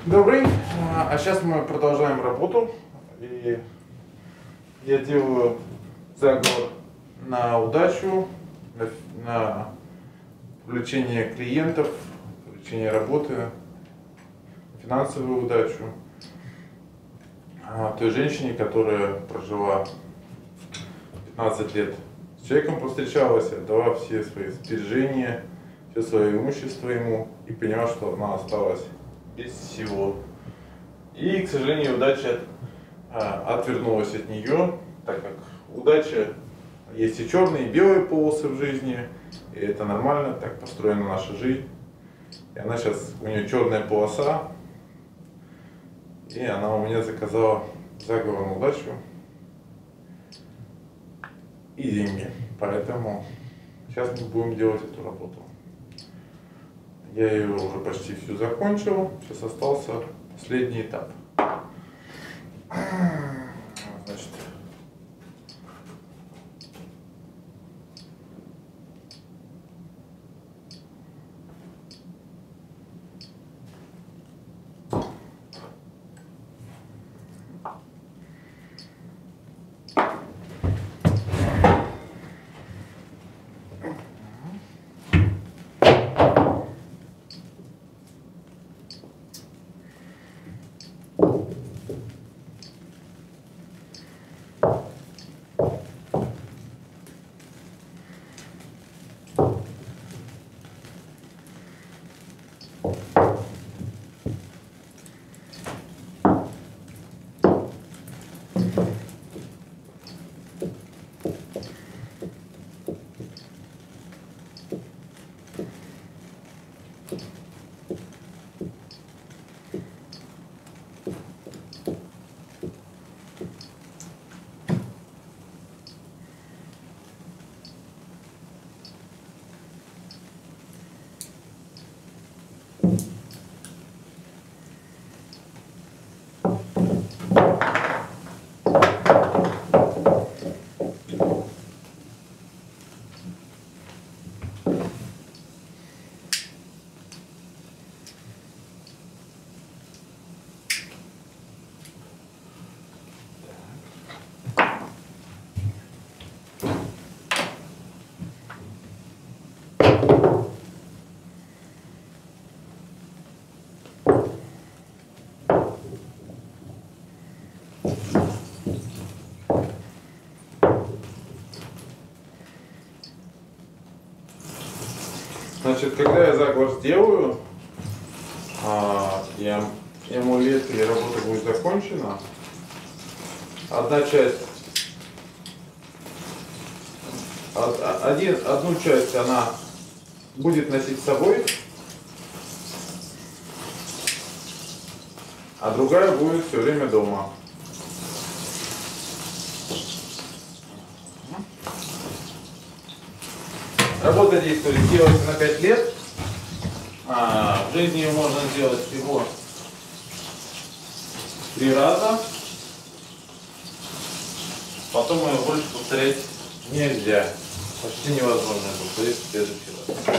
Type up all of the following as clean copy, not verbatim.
Добрый. А сейчас мы продолжаем работу. И я делаю заговор на удачу, на привлечение клиентов, привлечение работы, финансовую удачу. Той женщине, которая прожила 15 лет с человеком, повстречалась, отдала все свои сбережения, все свое имущество ему и поняла, что она осталась без всего. И, к сожалению, удача отвернулась от нее, так как удача есть и черные, и белые полосы в жизни, и это нормально, так построена наша жизнь. И она сейчас, у нее черная полоса, и она у меня заказала заговор на удачу и деньги. Поэтому сейчас мы будем делать эту работу. Я ее уже почти всю закончил, сейчас остался последний этап. Значит, когда я заговор сделаю, и амулет и работа будет закончена, одну часть она будет носить с собой, а другая будет все время дома. Работа действует, делается на 5 лет. В жизни ее можно сделать всего 3 раза. Потом ее больше повторять нельзя. Почти невозможно повторить в следующий раз.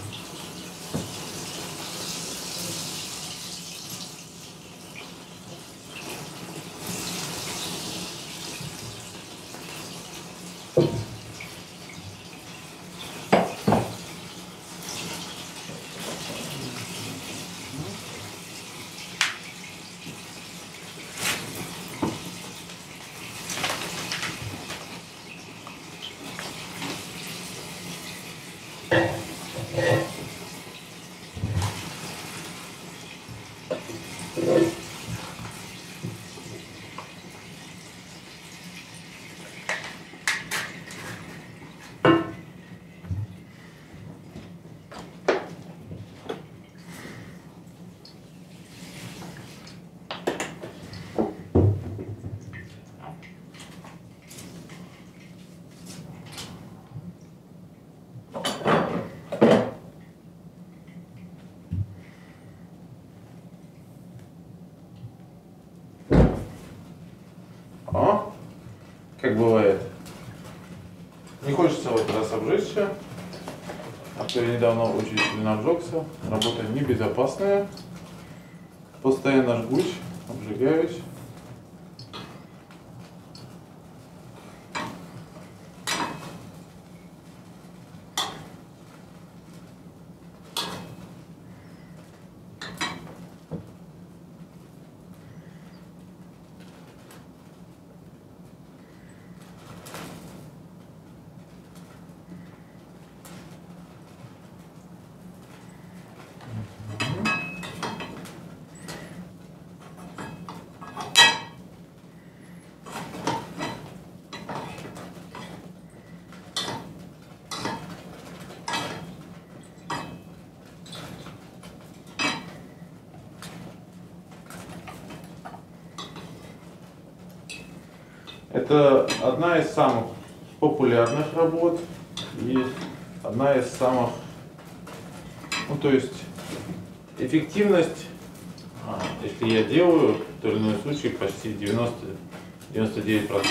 Как бывает. Не хочется в этот раз обжечься, а то я недавно очень сильно обжегся. Работа небезопасная. постоянно жгуч, обжигаюсь. Это одна из самых популярных работ и одна из самых, ну то есть эффективность, если я делаю, в той или иной случае почти 99%.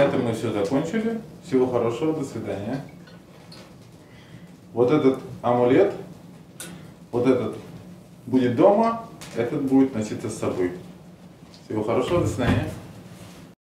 этом мы все закончили. Всего хорошего, до свидания. Вот этот амулет, вот этот будет дома, этот будет носиться с собой. Всего хорошего, до свидания.